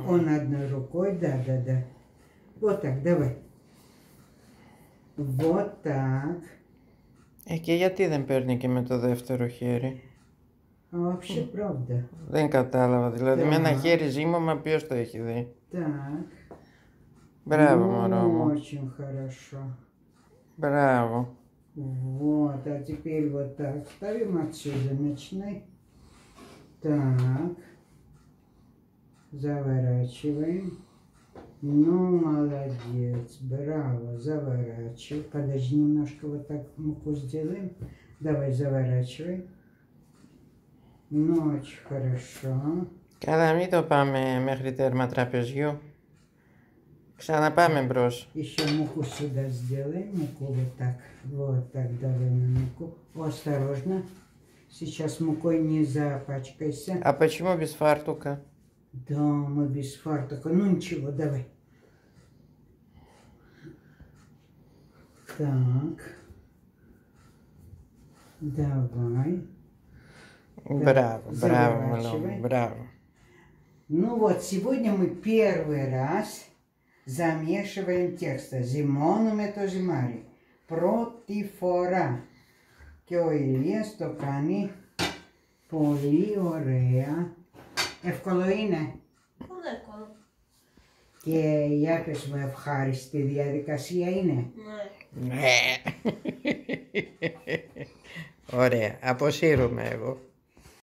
Он одной рукой, да. Вот так, давай. Вот так. Και γιατί δεν παίρνει και με το δεύτερο χέρι? А вообще правда. Δεν κατάλαβα. Δηλαδή με ένα Так. χέρι ζύμωμα ποιος το έχει δει? Так. Μπράβο, Ну, μωρό μου. очень хорошо. Μπράβο. Вот, а теперь вот так ставим отсюда, начинай. Так. Заворачиваем. Ну, молодец, браво, заворачивай. Подожди, немножко вот так муку сделаем. Давай, заворачивай. Ну, очень хорошо. Καλά, μην το πάμε μέχρι τέρμα τραπεζιού. Ξαναπάμε μπρος. Еще муку сюда сделаем, муку вот так, давай на муку. Осторожно, сейчас мукой не запачкайся. А почему без фартука? Да, мы без фартука, ну ничего, давай. Так, давай. Браво, браво, заворачивай. Малом, браво. Ну вот, сегодня мы первый раз замешиваем тесто. Ζυμώνουμε με ζυμάρι. Πρώτη φορά. Και ο Ηλίας το κάνει πολύ ωραία. Εύκολο είναι. Πολύ εύκολο. Και για πες μου, ευχάριστη διαδικασία είναι. Ναι. Ναι. Ωραία, αποσύρουμε εγώ.